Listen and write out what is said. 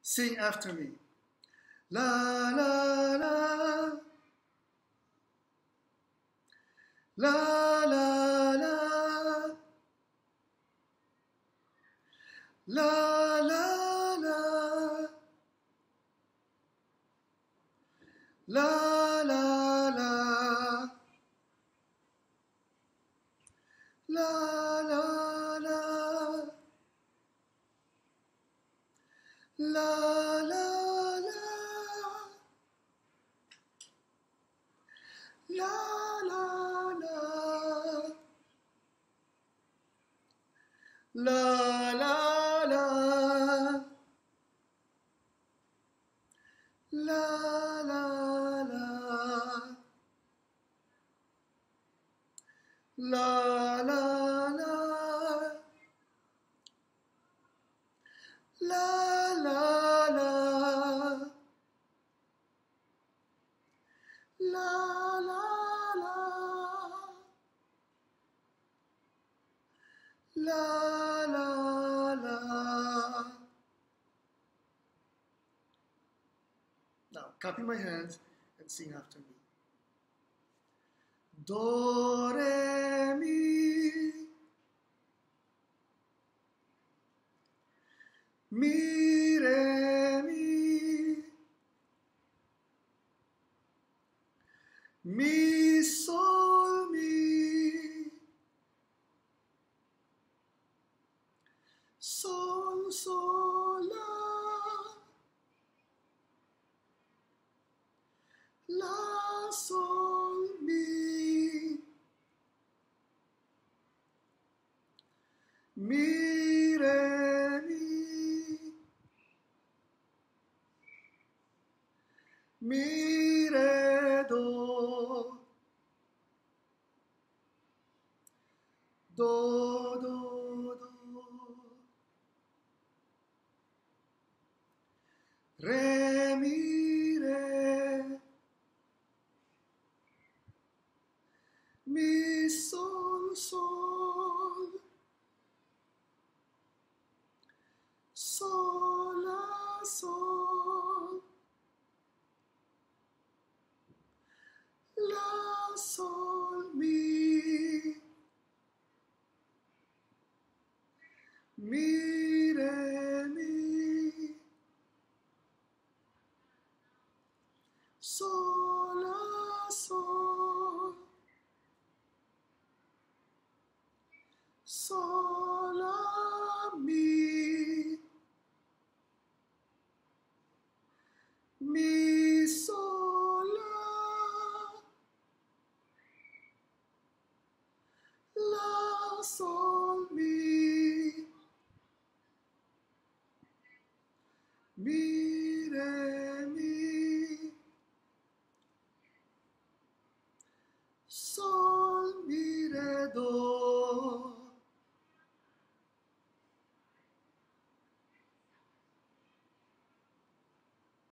Sing after me. La la la. La la la. La la la. La la la. La la la. La la la. La la la. La la la. La la la. La la la. La la la. La la la. La la la. Now copy my hands and sing after me. Do re mi re mi sol sol sol la sol mi re mi re do do do re mi sol sol sol la sol la sol mi re sol la sol sol la mi sol la sol mi re